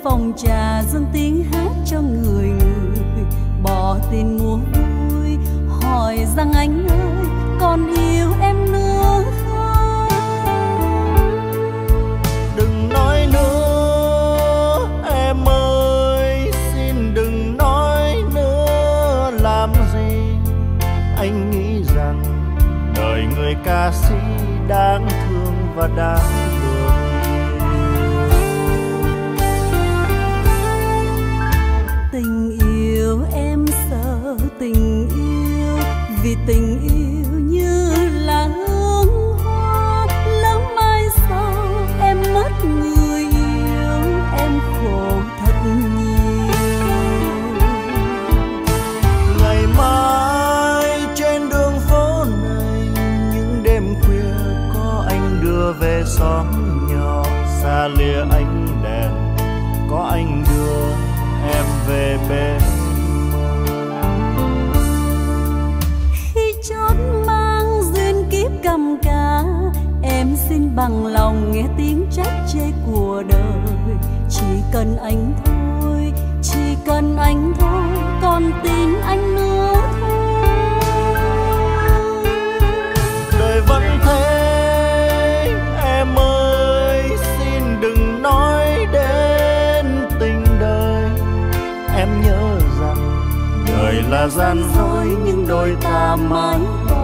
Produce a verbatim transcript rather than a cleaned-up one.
phòng trà dâng tiếng hát cho người người bỏ tiền mua vui, hỏi rằng anh ơi còn yêu em nữa không? Đừng nói nữa em ơi, xin đừng nói nữa làm gì. Anh nghĩ rằng đời người ca sĩ đáng thương và đáng thương. Tình yêu em sợ tình yêu, vì tình yêu như là hương hoa, lỡ mai sau em mất người yêu, em khổ thật nhiều. Ngày mai trên đường phố này, những đêm khuya có anh đưa về xóm nhỏ, xa lìa ánh đèn có anh đưa em về bên. Khi chót mang duyên kiếp cầm cá, em xin bằng lòng nghe tiếng trách chê của đời. Chỉ cần anh thôi, chỉ cần anh thôi, còn tin anh nữa thôi. Đời vẫn thế em ơi, xin đừng nói đến tình đời. Em nhớ rằng đời là gian dối nhưng đôi ta mãi